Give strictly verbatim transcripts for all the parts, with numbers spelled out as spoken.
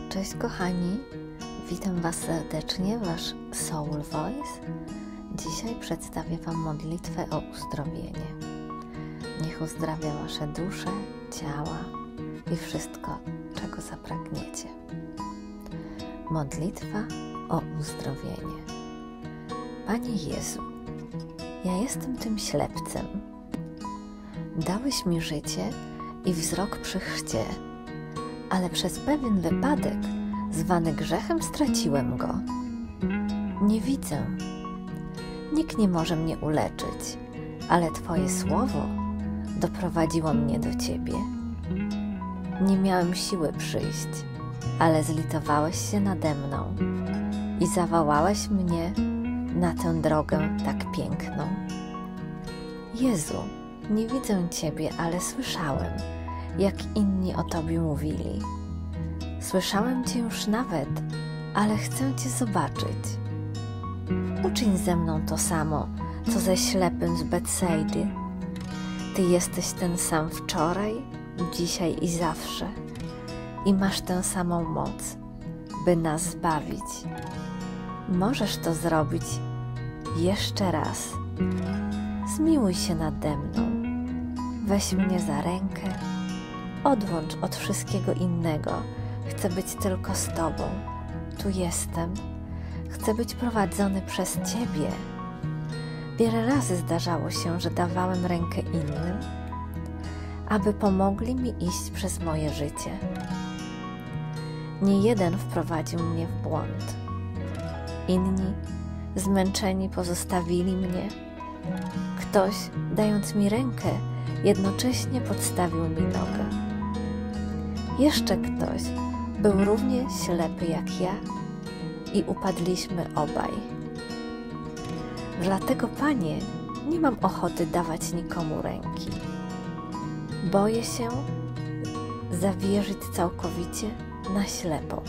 Cześć kochani, witam Was serdecznie, Wasz Soul Voice. Dzisiaj przedstawię Wam modlitwę o uzdrowienie. Niech uzdrawia Wasze dusze, ciała i wszystko, czego zapragniecie. Modlitwa o uzdrowienie. Panie Jezu, ja jestem tym ślepcem. Dałeś mi życie i wzrok przy chrzcie, ale przez pewien wypadek, zwany grzechem, straciłem go. Nie widzę. Nikt nie może mnie uleczyć, ale Twoje słowo doprowadziło mnie do Ciebie. Nie miałem siły przyjść, ale zlitowałeś się nade mną i zawołałeś mnie na tę drogę tak piękną. Jezu, nie widzę Ciebie, ale słyszałem, jak inni o Tobie mówili. Słyszałem Cię już nawet, ale chcę Cię zobaczyć. Uczyń ze mną to samo, co ze ślepym z Betsaidy. Ty jesteś ten sam wczoraj, dzisiaj i zawsze i masz tę samą moc, by nas zbawić. Możesz to zrobić jeszcze raz. Zmiłuj się nade mną. Weź mnie za rękę. Odłącz od wszystkiego innego. Chcę być tylko z Tobą. Tu jestem. Chcę być prowadzony przez Ciebie. Wiele razy zdarzało się, że dawałem rękę innym, aby pomogli mi iść przez moje życie. Nie jeden wprowadził mnie w błąd. Inni, zmęczeni, pozostawili mnie. Ktoś, dając mi rękę, jednocześnie podstawił mi nogę. Jeszcze ktoś był równie ślepy jak ja i upadliśmy obaj. Dlatego, Panie, nie mam ochoty dawać nikomu ręki. Boję się zawierzyć całkowicie na ślepo.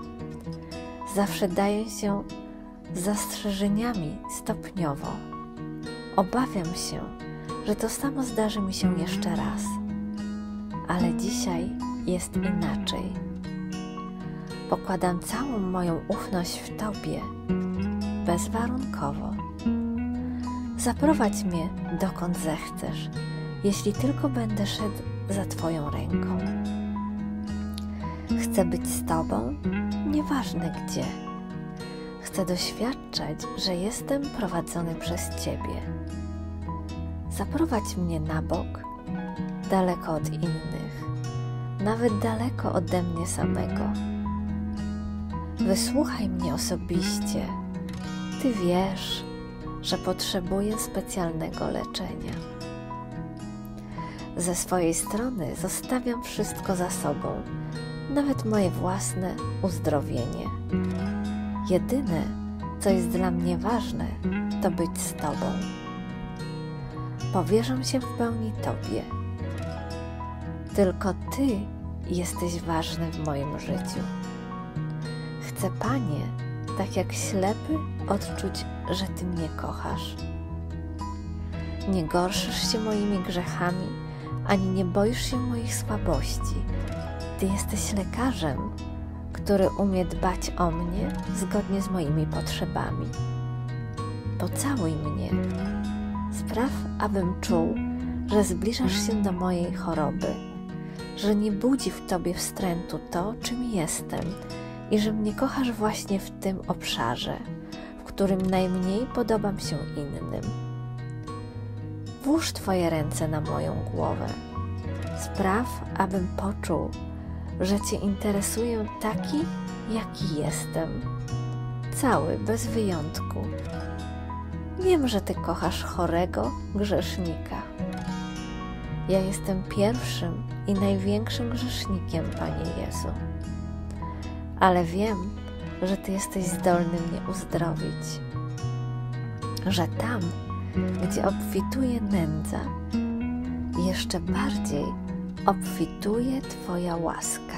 Zawsze daję się z zastrzeżeniami stopniowo. Obawiam się, że to samo zdarzy mi się jeszcze raz. Ale dzisiaj jest inaczej. Pokładam całą moją ufność w Tobie, bezwarunkowo. Zaprowadź mnie dokąd zechcesz, jeśli tylko będę szedł za Twoją ręką. Chcę być z Tobą, nieważne gdzie. Chcę doświadczać, że jestem prowadzony przez Ciebie. Zaprowadź mnie na bok, daleko od innych, nawet daleko ode mnie samego. Wysłuchaj mnie osobiście. Ty wiesz, że potrzebuję specjalnego leczenia. Ze swojej strony zostawiam wszystko za sobą, nawet moje własne uzdrowienie. Jedyne, co jest dla mnie ważne, to być z Tobą. Powierzam się w pełni Tobie. Tylko Ty jesteś ważny w moim życiu. Chcę, Panie, tak jak ślepy, odczuć, że Ty mnie kochasz. Nie gorszysz się moimi grzechami, ani nie boisz się moich słabości. Ty jesteś lekarzem, który umie dbać o mnie zgodnie z moimi potrzebami. Pocałuj mnie. Spraw, abym czuł, że zbliżasz się do mojej choroby, że nie budzi w Tobie wstrętu to, czym jestem i że mnie kochasz właśnie w tym obszarze, w którym najmniej podobam się innym. Włóż Twoje ręce na moją głowę. Spraw, abym poczuł, że Cię interesuję taki, jaki jestem. Cały, bez wyjątku. Wiem, że Ty kochasz chorego grzesznika. Ja jestem pierwszym i największym grzesznikiem, Panie Jezu. Ale wiem, że Ty jesteś zdolny mnie uzdrowić. Że tam, gdzie obfituje nędza, jeszcze bardziej obfituje Twoja łaska.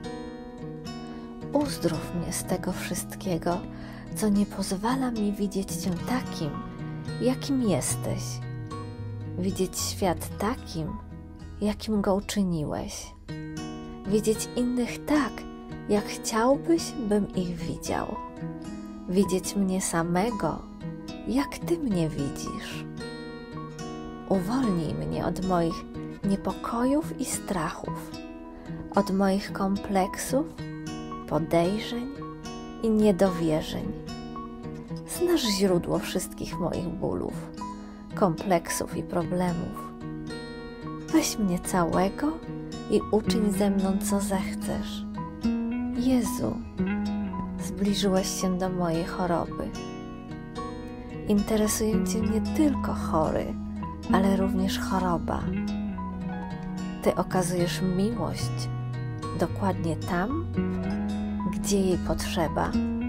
Uzdrów mnie z tego wszystkiego, co nie pozwala mi widzieć Cię takim, jakim jesteś. Widzieć świat takim, jakim go uczyniłeś. Widzieć innych tak, jak chciałbyś, bym ich widział. Widzieć mnie samego, jak Ty mnie widzisz. Uwolnij mnie od moich niepokojów i strachów, od moich kompleksów, podejrzeń i niedowierzeń. Znasz źródło wszystkich moich bólów, kompleksów i problemów. Weź mnie całego i uczyń ze mną, co zechcesz. Jezu, zbliżyłeś się do mojej choroby. Interesuje Cię nie tylko chory, ale również choroba. Ty okazujesz miłość dokładnie tam, gdzie jej potrzeba.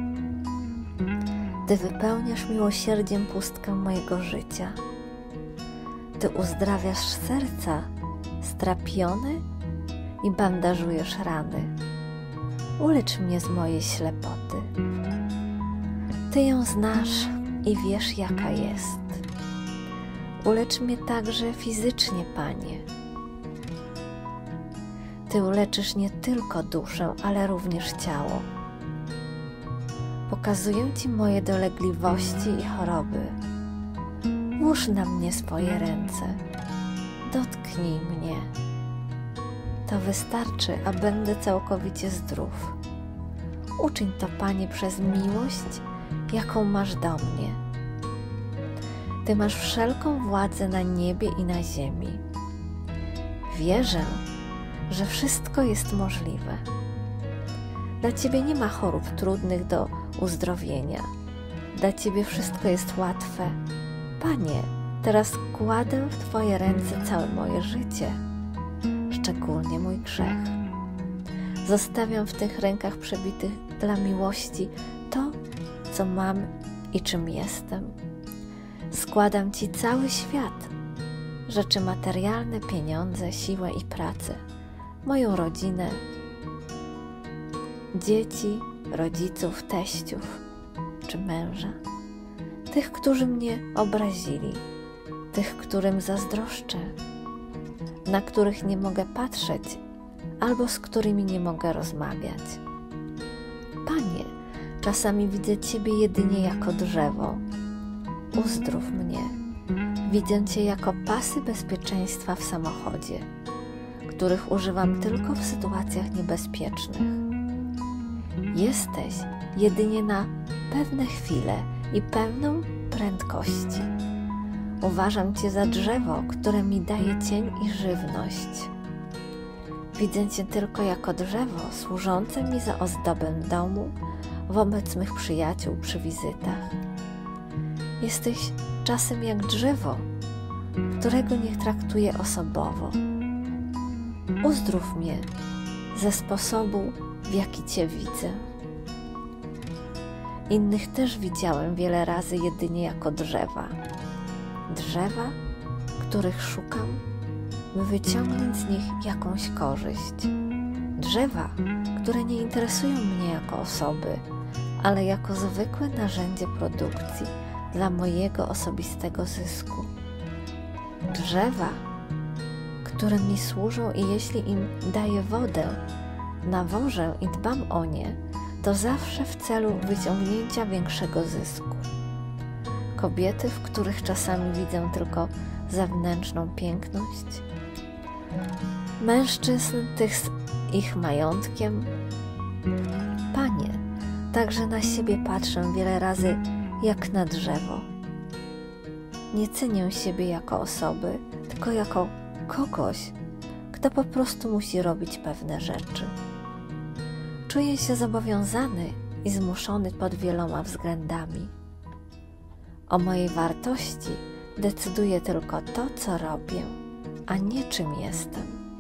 Ty wypełniasz miłosierdziem pustkę mojego życia. Ty uzdrawiasz serca strapione i bandażujesz rany. Ulecz mnie z mojej ślepoty. Ty ją znasz i wiesz, jaka jest. Ulecz mnie także fizycznie, Panie. Ty uleczysz nie tylko duszę, ale również ciało. Pokazuję Ci moje dolegliwości i choroby. Włóż na mnie swoje ręce. Dotknij mnie. To wystarczy, a będę całkowicie zdrów. Uczyń to, Panie, przez miłość, jaką masz do mnie. Ty masz wszelką władzę na niebie i na ziemi. Wierzę, że wszystko jest możliwe. Dla Ciebie nie ma chorób trudnych do uzdrowienia. Dla Ciebie wszystko jest łatwe. Panie, teraz kładę w Twoje ręce całe moje życie, szczególnie mój grzech. Zostawiam w tych rękach przebitych dla miłości to, co mam i czym jestem. Składam Ci cały świat, rzeczy materialne, pieniądze, siłę i pracę, moją rodzinę, dzieci, rodziców, teściów czy męża, tych, którzy mnie obrazili, tych, którym zazdroszczę, na których nie mogę patrzeć albo z którymi nie mogę rozmawiać. Panie, czasami widzę Ciebie jedynie jako drzewo. Uzdrów mnie. Widzę Cię jako pasy bezpieczeństwa w samochodzie, których używam tylko w sytuacjach niebezpiecznych. Jesteś jedynie na pewne chwile i pewną prędkości. Uważam Cię za drzewo, które mi daje cień i żywność. Widzę Cię tylko jako drzewo służące mi za ozdobę domu wobec mych przyjaciół przy wizytach. Jesteś czasem jak drzewo, którego nie traktuję osobowo. Uzdrów mnie ze sposobu, w jaki Cię widzę. Innych też widziałem wiele razy jedynie jako drzewa. Drzewa, których szukam, by wyciągnąć z nich jakąś korzyść. Drzewa, które nie interesują mnie jako osoby, ale jako zwykłe narzędzie produkcji dla mojego osobistego zysku. Drzewa, które mi służą i jeśli im daję wodę, nawożę i dbam o nie, to zawsze w celu wyciągnięcia większego zysku. Kobiety, w których czasami widzę tylko zewnętrzną piękność, mężczyzn, tych z ich majątkiem. Panie, także na siebie patrzę wiele razy jak na drzewo. Nie cenię siebie jako osoby, tylko jako kogoś, kto po prostu musi robić pewne rzeczy. Czuję się zobowiązany i zmuszony pod wieloma względami. O mojej wartości decyduje tylko to, co robię, a nie czym jestem.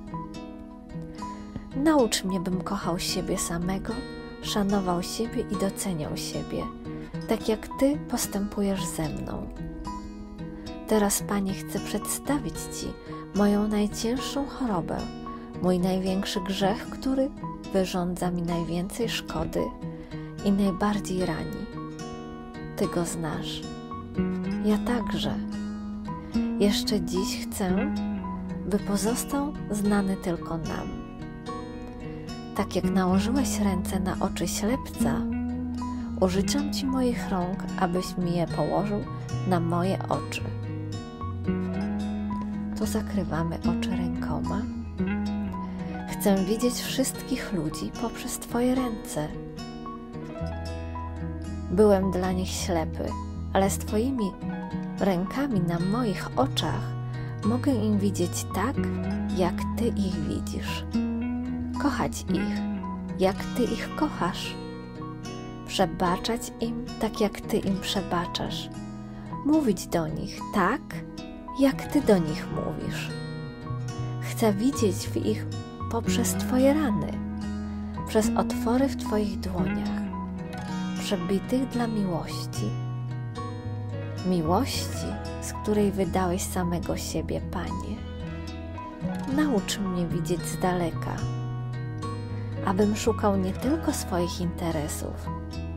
Naucz mnie, bym kochał siebie samego, szanował siebie i doceniał siebie, tak jak Ty postępujesz ze mną. Teraz, Panie, chcę przedstawić Ci moją najcięższą chorobę, mój największy grzech, który wyrządza mi najwięcej szkody i najbardziej rani. Ty go znasz. Ja także. Jeszcze dziś chcę, by pozostał znany tylko nam. tak jak nałożyłeś ręce na oczy ślepca, użyczam Ci moich rąk, abyś mi je położył na moje oczy. To zakrywamy oczy rękoma. Chcę widzieć wszystkich ludzi poprzez Twoje ręce. Byłem dla nich ślepy, ale z Twoimi rękami na moich oczach mogę im widzieć tak, jak Ty ich widzisz. Kochać ich, jak Ty ich kochasz. Przebaczać im tak, jak Ty im przebaczasz. Mówić do nich tak, jak Ty do nich mówisz. Chcę widzieć w ich poprzez Twoje rany, przez otwory w Twoich dłoniach, przebitych dla miłości. Miłości, z której wydałeś samego siebie, Panie. Naucz mnie widzieć z daleka, abym szukał nie tylko swoich interesów.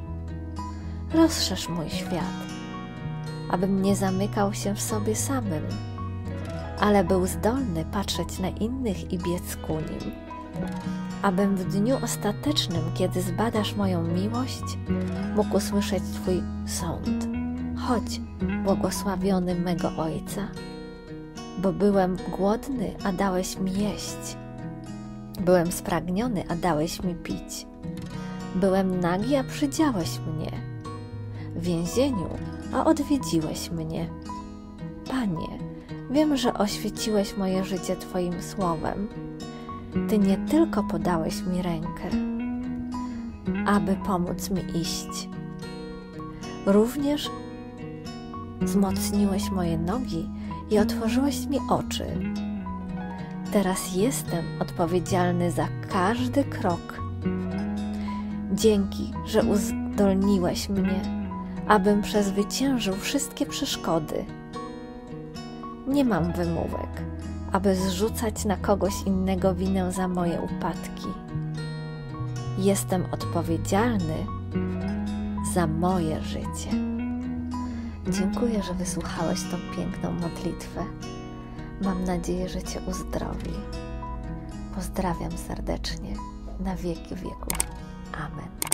Rozszerz mój świat, abym nie zamykał się w sobie samym, ale był zdolny patrzeć na innych i biec ku nim. Abym w dniu ostatecznym, kiedy zbadasz moją miłość, mógł usłyszeć Twój sąd. Chodź, błogosławiony mego Ojca, bo byłem głodny, a dałeś mi jeść. Byłem spragniony, a dałeś mi pić. Byłem nagi, a przydziałeś mnie. W więzieniu, a odwiedziłeś mnie. Panie, wiem, że oświeciłeś moje życie Twoim słowem. Ty nie tylko podałeś mi rękę, aby pomóc mi iść. Również wzmocniłeś moje nogi i otworzyłeś mi oczy. Teraz jestem odpowiedzialny za każdy krok. Dzięki, że uzdolniłeś mnie, abym przezwyciężył wszystkie przeszkody. Nie mam wymówek, aby zrzucać na kogoś innego winę za moje upadki. Jestem odpowiedzialny za moje życie. Dziękuję, że wysłuchałeś tą piękną modlitwę. Mam nadzieję, że Cię uzdrowi. Pozdrawiam serdecznie, na wieki wieków. Amen.